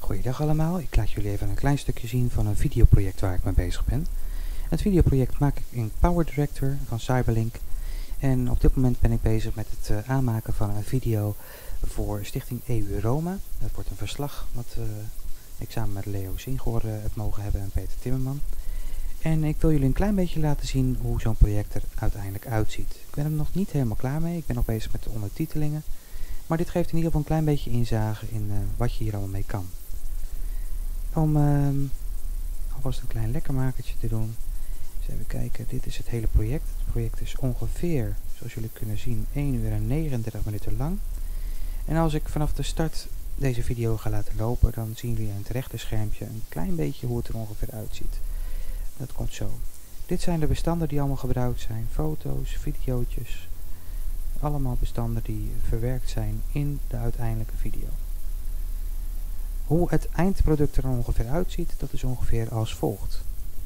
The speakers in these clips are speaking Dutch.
Goeiedag allemaal, ik laat jullie even een klein stukje zien van een videoproject waar ik mee bezig ben. Het videoproject maak ik in PowerDirector van Cyberlink. En op dit moment ben ik bezig met het aanmaken van een video voor Stichting EU Roma. Dat wordt een verslag wat ik samen met Leo Singoor heb mogen hebben en Peter Timmerman. En ik wil jullie een klein beetje laten zien hoe zo'n project er uiteindelijk uitziet. Ik ben er nog niet helemaal klaar mee, ik ben nog bezig met de ondertitelingen. Maar dit geeft in ieder geval een klein beetje inzage in wat je hier allemaal mee kan. Om alvast een klein lekkermakertje te doen. Dus even kijken, dit is het hele project. Het project is ongeveer, zoals jullie kunnen zien, 1 uur en 39 minuten lang. En als ik vanaf de start deze video ga laten lopen, dan zien jullie aan het rechter schermpje een klein beetje hoe het er ongeveer uitziet. Dat komt zo. Dit zijn de bestanden die allemaal gebruikt zijn. Foto's, videootjes. Allemaal bestanden die verwerkt zijn in de uiteindelijke video. Hoe het eindproduct er ongeveer uitziet, dat is ongeveer als volgt.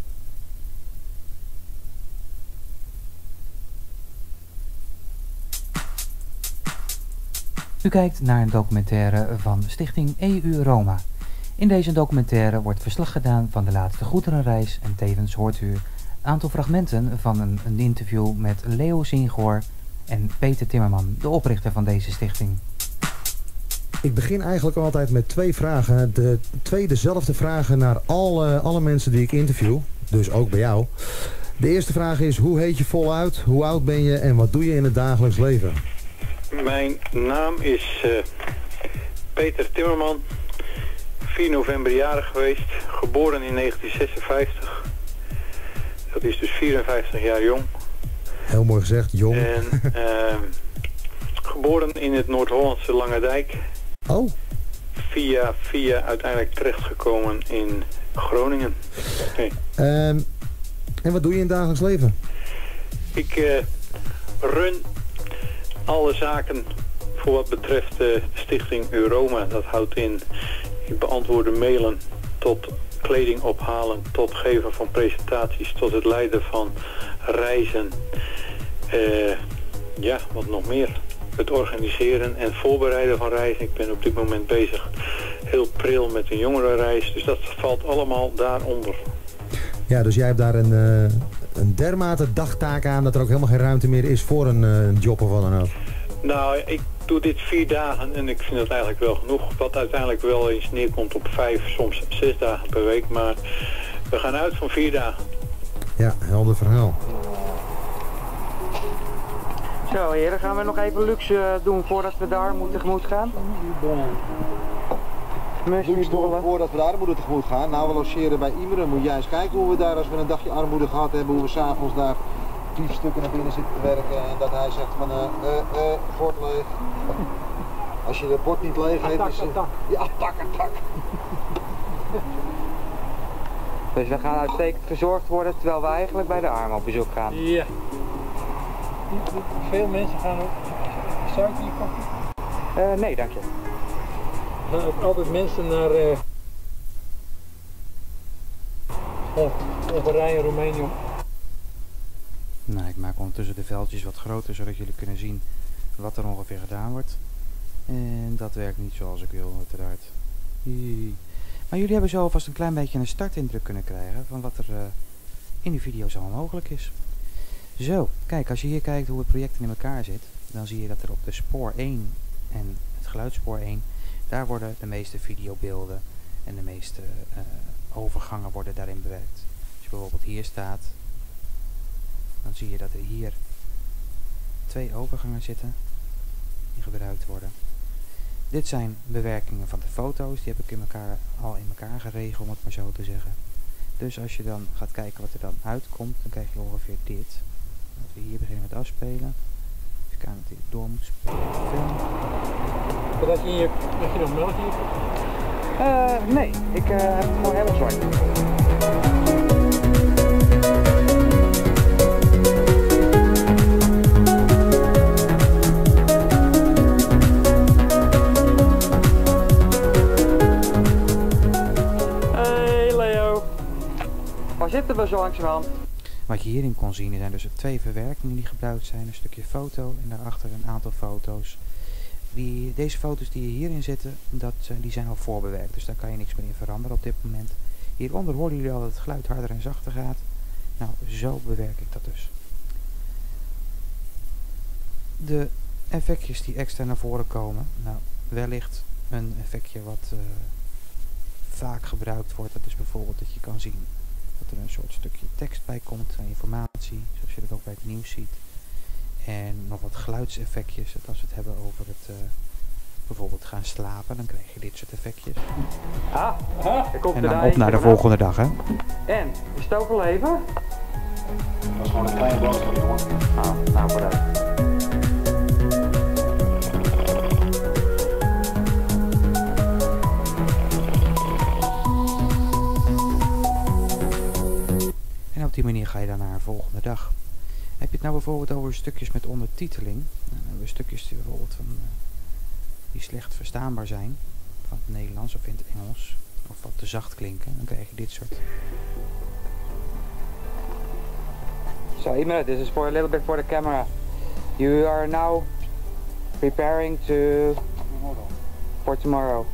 U kijkt naar een documentaire van Stichting EU Roma. In deze documentaire wordt verslag gedaan van de laatste goederenreis en tevens hoort u een aantal fragmenten van een interview met Leo Singoor en Peter Timmerman, de oprichter van deze stichting. Ik begin eigenlijk altijd met 2 vragen. Dezelfde vragen naar alle mensen die ik interview. Dus ook bij jou. De eerste vraag is, hoe heet je voluit? Hoe oud ben je en wat doe je in het dagelijks leven? Mijn naam is Peter Timmerman. 4 november jarig geweest. Geboren in 1956. Dat is dus 54 jaar jong. Heel mooi gezegd, jong. En geboren in het Noord-Hollandse Langendijk. Oh. Via uiteindelijk terechtgekomen in Groningen. Okay. En wat doe je in het dagelijks leven? Ik run alle zaken voor wat betreft de Stichting Euroma. Dat houdt in, ik beantwoord mailen tot kleding ophalen, tot geven van presentaties, tot het leiden van reizen. Ja, wat nog meer. Het organiseren en voorbereiden van reizen. Ik ben op dit moment bezig heel pril met een jongerenreis. Dus dat valt allemaal daaronder. Ja, dus jij hebt daar een dermate dagtaak aan dat er ook helemaal geen ruimte meer is voor een job of wat dan ook. Nou, ik doe dit 4 dagen en ik vind het eigenlijk wel genoeg. Wat uiteindelijk wel eens neerkomt op 5, soms 6 dagen per week. Maar we gaan uit van 4 dagen. Ja, helder verhaal. Zo heren, gaan we nog even luxe doen voordat we de armoede tegemoet gaan? Luxe doen voordat we de armoede tegemoet gaan. Nou, we logeren bij Imeren. Moet jij eens kijken hoe we daar, als we een dagje armoede gehad hebben, hoe we s'avonds daar biefstukken naar binnen zitten te werken. En dat hij zegt van, bord leeg. Als je het bord niet leeg heeft, is het... Ja, tak. Dus we gaan uitstekend verzorgd worden terwijl we eigenlijk bij de armen op bezoek gaan. Ja. Veel mensen gaan ook suiker hier pakken? Nee, dank je. Er gaan ook altijd mensen naar Hongarije en Roemenië. Nou, ik maak ondertussen de veldjes wat groter, zodat jullie kunnen zien wat er ongeveer gedaan wordt. En dat werkt niet zoals ik wil, uiteraard. Maar jullie hebben zo alvast een klein beetje een startindruk kunnen krijgen van wat er in die video's allemaal mogelijk is. Zo, kijk, als je hier kijkt hoe het project in elkaar zit, dan zie je dat er op de spoor 1 en het geluidsspoor 1, daar worden de meeste videobeelden en de meeste overgangen worden daarin bewerkt. Als je bijvoorbeeld hier staat, dan zie je dat er hier 2 overgangen zitten die gebruikt worden. Dit zijn bewerkingen van de foto's, die heb ik al in elkaar geregeld, om het maar zo te zeggen. Dus als je dan gaat kijken wat er dan uitkomt, dan krijg je ongeveer dit. Laten we hier beginnen met afspelen. Even kijken dat hij door moet spelen. Heb je nog melk hier? Nee, ik heb het gewoon helemaal zwart. Hey Leo. Waar zitten we zo langzamerhand? Wat je hierin kon zien zijn dus 2 verwerkingen die gebruikt zijn. Een stukje foto en daarachter een aantal foto's Deze foto's die hierin zitten, die zijn al voorbewerkt. Dus daar kan je niks meer in veranderen op dit moment. Hieronder horen jullie al dat het geluid harder en zachter gaat. Nou, zo bewerk ik dat dus. De effectjes die extra naar voren komen. Nou, wellicht een effectje wat vaak gebruikt wordt. Dat is bijvoorbeeld dat je kan zien dat er een soort stukje tekst bij komt. Informatie, zoals je dat ook bij het nieuws ziet. En nog wat geluidseffectjes. Dat als we het hebben over het bijvoorbeeld gaan slapen, dan krijg je dit soort effectjes. En dan op naar de volgende dag, hè. En, is het overleven? Dat was gewoon een kleine boodschap, jongen. Nou vooruit. En op die manier ga je dan naar een volgende dag. Heb je het nou bijvoorbeeld over stukjes met ondertiteling? Dan hebben we stukjes die bijvoorbeeld die slecht verstaanbaar zijn. Van het Nederlands of in het Engels. Of wat te zacht klinken. Dan krijg je dit soort. So Imre, this is for a little bit for the camera. You are now preparing for tomorrow.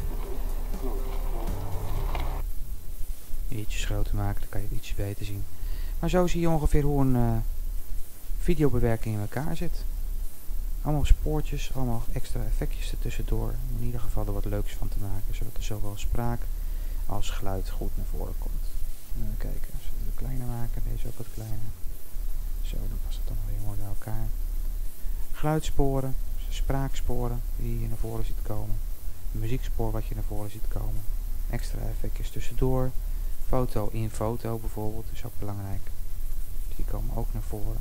Ietsjes groter maken, dan kan je het ietsje beter zien. Maar zo zie je ongeveer hoe een videobewerking in elkaar zit. Allemaal spoortjes, allemaal extra effectjes ertussendoor. In ieder geval er wat leuks van te maken, zodat er zowel spraak als geluid goed naar voren komt. Even kijken, als we het wat kleiner maken, deze ook wat kleiner. Zo, dan past het dan weer mooi bij elkaar. Geluidssporen, spraaksporen die je hier naar voren ziet komen. Een muziekspoor wat je naar voren ziet komen. Extra effectjes tussendoor. Foto in foto bijvoorbeeld, is ook belangrijk. Die komen ook naar voren.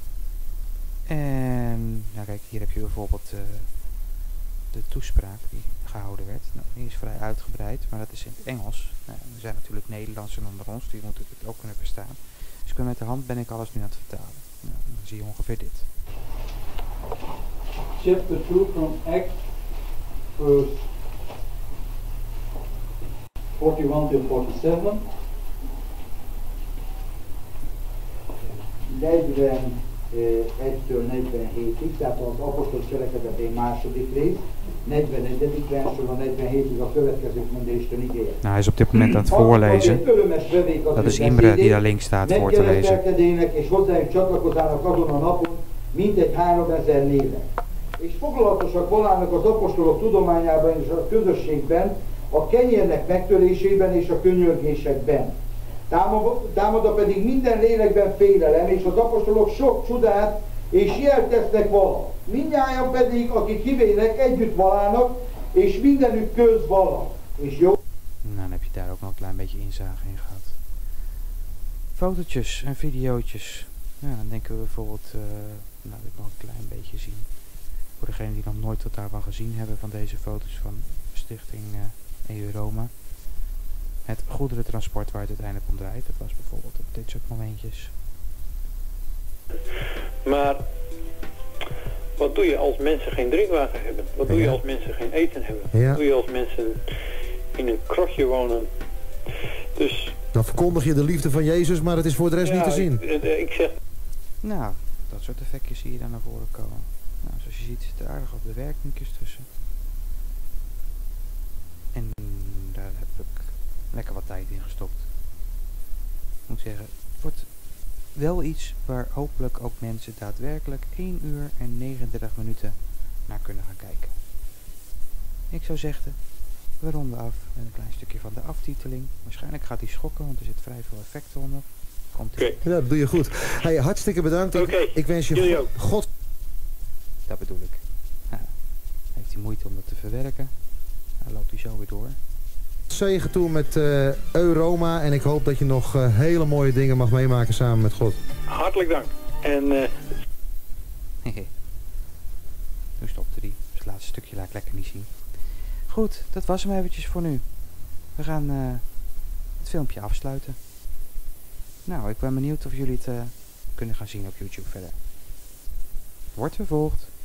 En nou kijk, hier heb je bijvoorbeeld de toespraak die gehouden werd. Nou, die is vrij uitgebreid, maar dat is in het Engels. Nou, er zijn natuurlijk Nederlanders onder ons, die moeten het ook kunnen verstaan. Dus met de hand ben ik alles nu aan het vertalen. Nou, dan zie je ongeveer dit. Chapter 2 from Acts, verse 41 to 47. 41-től 47-ig, tehát az apostol cselekedetén második rész, 41. versről a 47-ig a következőt mondja Isten igéje. Nou, hij is op dit moment aan het voorlezen. Dat is Imre die daar links staat voor te lezen. És hozzájuk csatlakozának azon a napon mintegy 3000 lélek. És foglalatosak volnának az apostolok tudományában és a közösségben, a kenyérnek megtörésében és a könyörgésekben. Támada pedig minden lélekben félelem, és az apostolok sok csodát és jelt tesznek vala. Mindnyájan pedig, akik hívének, együtt valának, és mindenük köz vala. És jó? Nou, dan heb je daar ook nog een klein beetje inzage in gehad. Fotootjes en videootjes. Ja, dan denken we bijvoorbeeld, nou, dit nog een klein beetje zien. Voor degenen die nog nooit wat daarvan gezien hebben, van deze foto's van Stichting EU Roma. Het goederentransport waar het uiteindelijk om draait, dat was bijvoorbeeld op dit soort momentjes. Maar wat doe je als mensen geen drinkwater hebben? Wat doe je als mensen geen eten hebben? Ja. Wat doe je als mensen in een krotje wonen? Dus Dan verkondig je de liefde van Jezus, maar het is voor de rest niet te zien. Ik zeg... Nou, dat soort effectjes zie je dan naar voren komen. Nou, zoals je ziet zitten aardig wat bewerkingjes tussen. En daar heb ik lekker wat tijd in gestopt. Ik moet zeggen, het wordt wel iets waar hopelijk ook mensen daadwerkelijk 1 uur en 39 minuten naar kunnen gaan kijken. Ik zou zeggen, we ronden af met een klein stukje van de aftiteling. Waarschijnlijk gaat hij schokken, want er zit vrij veel effecten onder. Oké. Ja, dat doe je goed. Hey, hartstikke bedankt. Ik wens jullie je ook. God... Dat bedoel ik. Nou, heeft hij moeite om dat te verwerken. Dan loopt hij zo weer door. Zegen toe met Euroma en ik hoop dat je nog hele mooie dingen mag meemaken samen met God. Hartelijk dank. En Nu stopte hij. Dus het laatste stukje laat ik lekker niet zien. Goed, dat was hem eventjes voor nu. We gaan het filmpje afsluiten. Nou, ik ben benieuwd of jullie het kunnen gaan zien op YouTube verder. Wordt vervolgd.